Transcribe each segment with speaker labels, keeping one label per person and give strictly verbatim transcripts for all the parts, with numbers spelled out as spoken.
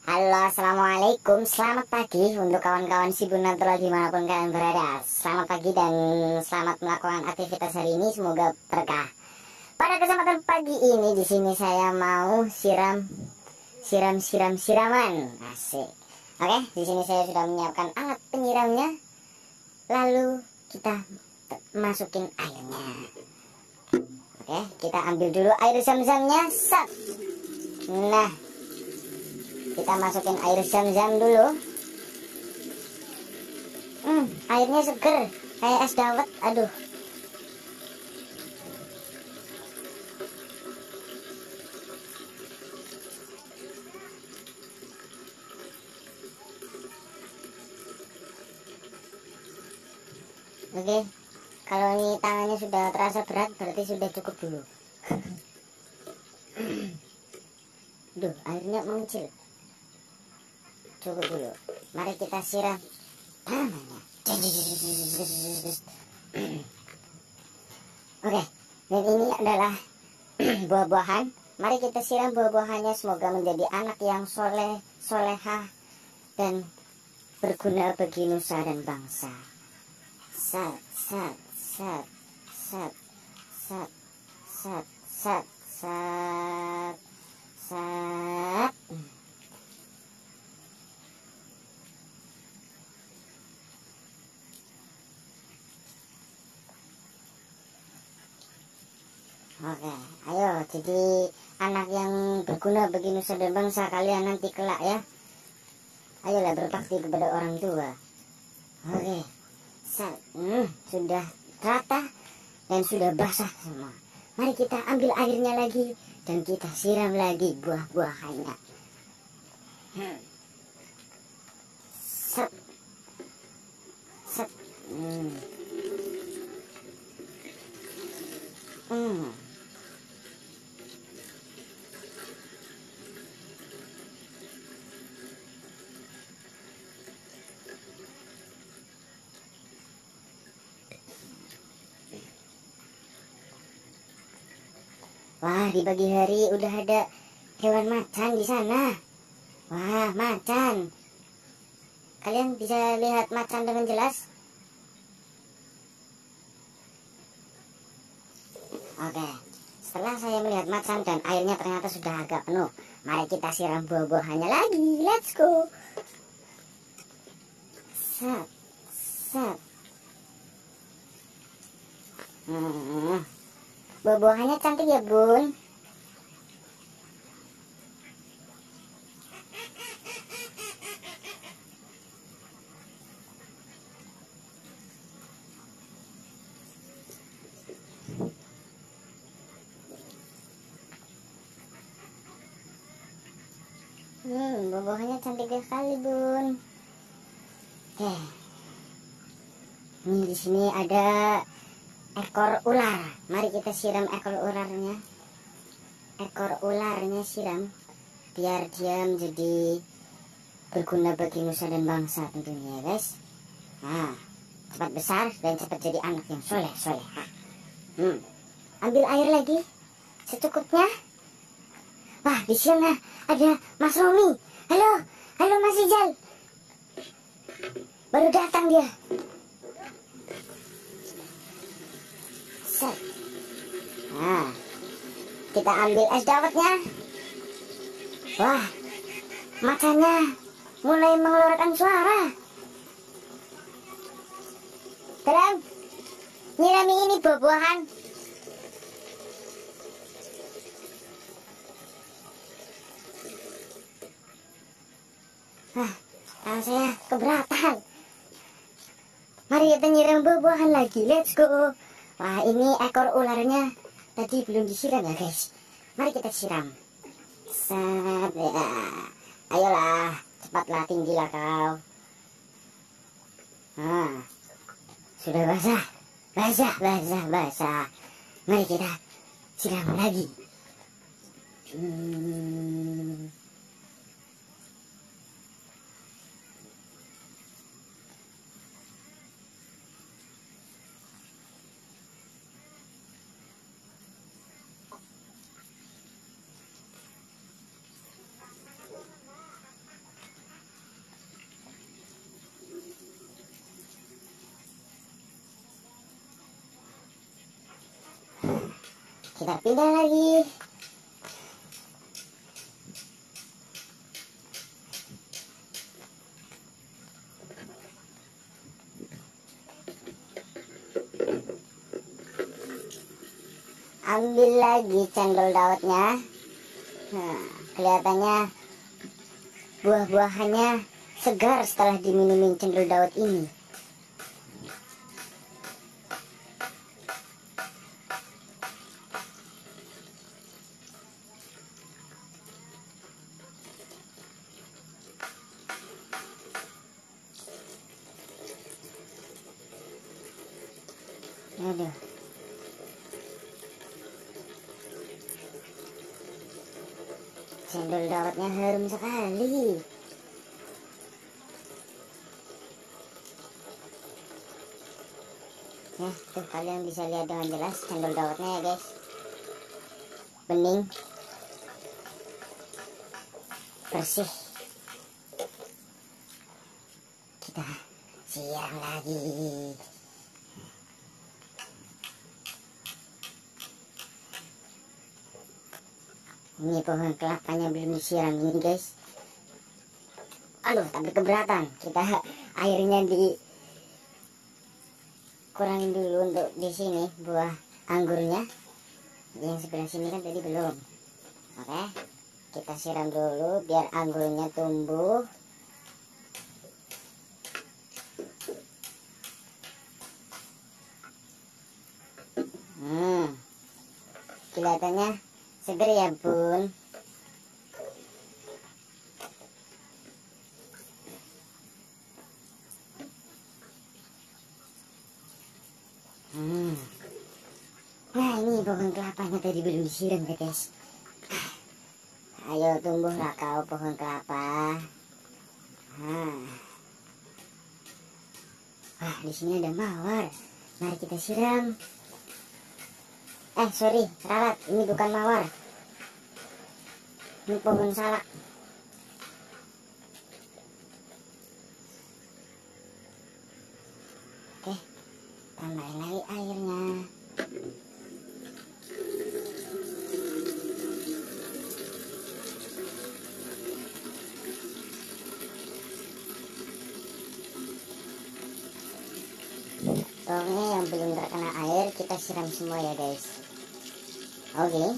Speaker 1: Halo, assalamualaikum, selamat pagi untuk kawan-kawan Sibun Natural dimanapun kalian berada. Selamat pagi dan selamat melakukan aktivitas hari ini, semoga berkah. Pada kesempatan pagi ini di sini saya mau siram, siram, siram, siraman, asik. Oke, di sini saya sudah menyiapkan alat penyiramnya. Lalu kita masukin airnya. Oke, kita ambil dulu air zam-zamnya. Set. Nah, kita masukin air zam-zam dulu. Hmm, airnya seger kayak es dawet. Aduh. Oke, kalau ini tangannya sudah terasa berat, berarti sudah cukup dulu. Duh, airnya mengecil. Cukup dulu. Mari kita siram tangannya. Oke, dan ini adalah buah-buahan. Mari kita siram buah-buahannya, semoga menjadi anak yang soleh, solehah, dan berguna bagi nusa dan bangsa. Sat, sat, sat, sat, sat, sat, sat, sat, sat. Oke, ayo jadi anak yang berguna bagi nusa dan bangsa kalian nanti kelak ya. Ayolah berbakti kepada orang tua. Oke, Sat, hmm, sudah rata dan sudah basah semua. Mari kita ambil airnya lagi dan kita siram lagi buah-buahannya. Hmm. Sat, sat, hmm. Hmm. Wah, di pagi hari udah ada hewan macan di sana. Wah, macan. Kalian bisa lihat macan dengan jelas? Oke, setelah saya melihat macan dan airnya ternyata sudah agak penuh, mari kita siram buah-buahannya lagi. Let's go. Set, set. Hmm. Buah-buahannya cantik ya, Bun. Hmm, buah-buahannya cantik sekali, Bun. Oke. Ini di sini ada ekor ular. Mari kita siram ekor ularnya. Ekor ularnya siram biar dia menjadi berguna bagi nusa dan bangsa tentunya ya, guys. Nah, cepat besar dan cepat jadi anak yang soleh solehah. Hmm. Ambil air lagi secukupnya. Wah, di sana ada Mas Romi. Halo, halo Mas Ijal. Baru datang dia. Set. Nah, kita ambil es dawetnya. Wah, macannya mulai mengeluarkan suara. Dalam nyirami ini buah-buahan. Wah, tangan saya keberatan. Mari kita nyiram buah-buahan lagi. Let's go. Wah, ini ekor ularnya tadi belum disiram ya, guys. Mari kita siram. Set, ya. Ayolah, cepatlah, tinggilah kau. Nah, sudah basah, basah, basah, basah. Mari kita siram lagi. Hmm. Kita pindah lagi. Ambil lagi cendol dawetnya. Nah, kelihatannya buah-buahannya segar setelah diminumin cendol dawet ini. Aduh. Cendol dawetnya harum sekali. Nah, tuh kalian bisa lihat dengan jelas cendol dawetnya ya guys. Bening, bersih. Kita siram lagi. Ini pohon kelapanya belum disiram ini guys. Aduh, tapi keberatan. Kita airnya di kurangin dulu untuk di sini buah anggurnya. Yang sebelah sini kan tadi belum. Oke, kita siram dulu biar anggurnya tumbuh. Hmm, kelihatannya seger ya bun. Hmm. Nah, ini pohon kelapanya tadi belum disiram ya guys. Ayo tumbuhlah kau pohon kelapa. Nah. Wah, di sini ada mawar. Mari kita siram. Eh, sorry, ralat. Ini bukan mawar. Ini pohon salak. Oke, tambahin lagi airnya. Pokoknya yang belum terkena air kita siram semua ya guys. Oke. Okay.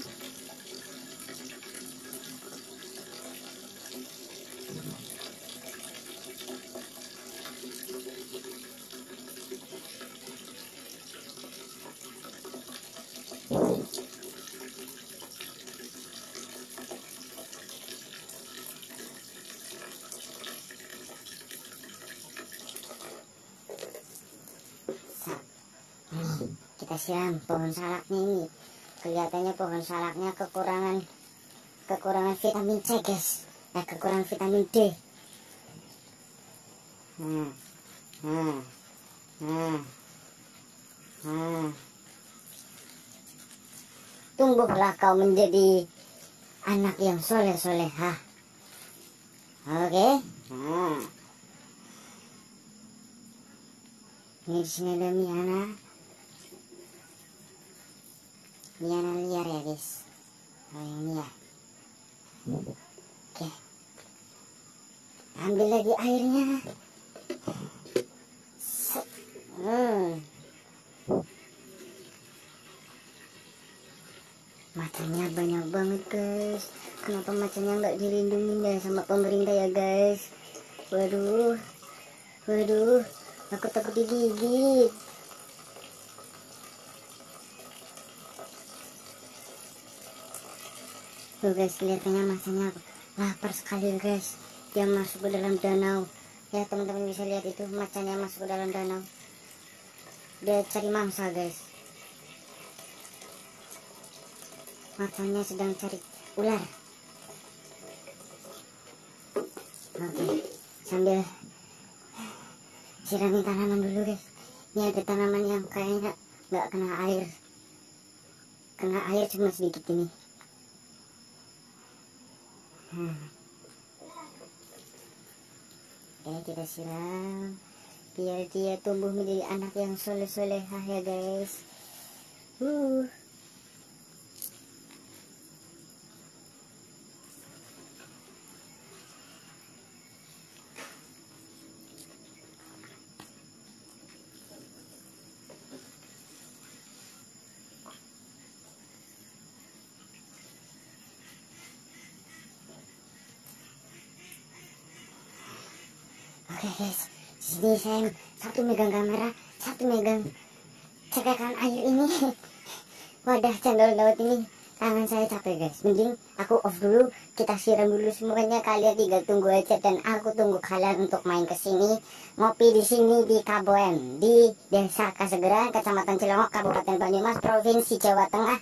Speaker 1: Kita siram pohon salaknya ini. Kelihatannya pohon salaknya kekurangan kekurangan vitamin C guys. Eh, kekurangan vitamin D. Nah, nah, nah, nah. Tumbuhlah kau menjadi anak yang soleh-solehah. Oke. Okay? Nah. Ini di sini ada Miana. Miana liar ya guys. Oh, yang ini ya. Oke. Ambil lagi airnya. Hmm. Macannya banyak banget guys. Kenapa macannya nggak dilindungi ya sama pemerintah ya guys? Waduh, waduh, aku takut digigit. Tuh guys, kelihatannya macannya lapar sekali guys. Dia masuk ke dalam danau. Ya teman-teman bisa lihat itu macannya masuk ke dalam danau. Dia cari mangsa guys. Macannya sedang cari ular. Oke, sambil siramin tanaman dulu guys. Ini ada tanaman yang kayaknya nggak kena air. Kena air cuma sedikit ini. Hmm. Oke, kita siram biar dia tumbuh menjadi anak yang soleh-solehah ya guys. Uh. Oke guys, sini saya satu megang kamera, satu megang cekekan air ini. Wadah cendol dawet ini, tangan saya capek guys. Mending aku off dulu, kita siram dulu semuanya. Kalian tinggal tunggu aja dan aku tunggu kalian untuk main ke sini, ngopi di sini di Kaboen, di Desa Kasegeran, Kecamatan Cilongok, Kabupaten Banyumas, Provinsi Jawa Tengah,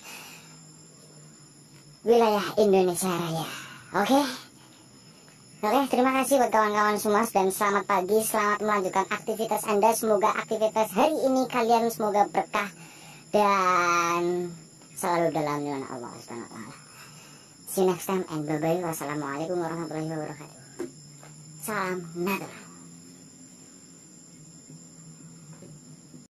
Speaker 1: wilayah Indonesia Raya. Oke. Oke, terima kasih buat kawan-kawan semua dan selamat pagi, selamat melanjutkan aktivitas Anda. Semoga aktivitas hari ini kalian semoga berkah dan selalu dalam lindungan Allah Subhanahu wa taala. See you next time and bye bye. Wassalamualaikum warahmatullahi wabarakatuh. Salam natural.